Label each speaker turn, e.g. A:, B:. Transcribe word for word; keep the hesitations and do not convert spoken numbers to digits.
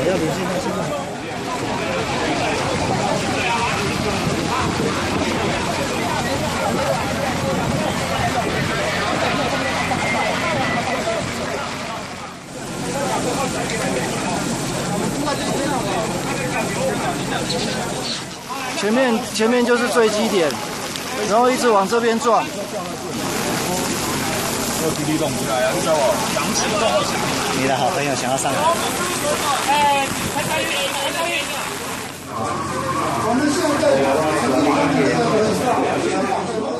A: 要联系他现在。前面前面就是坠机点，然后一直往这边撞。
B: 我滴滴动起来啊！你知道不？阳气动一下。
A: 你的好朋友想要上来。哎，开开运，开开运。我们现在。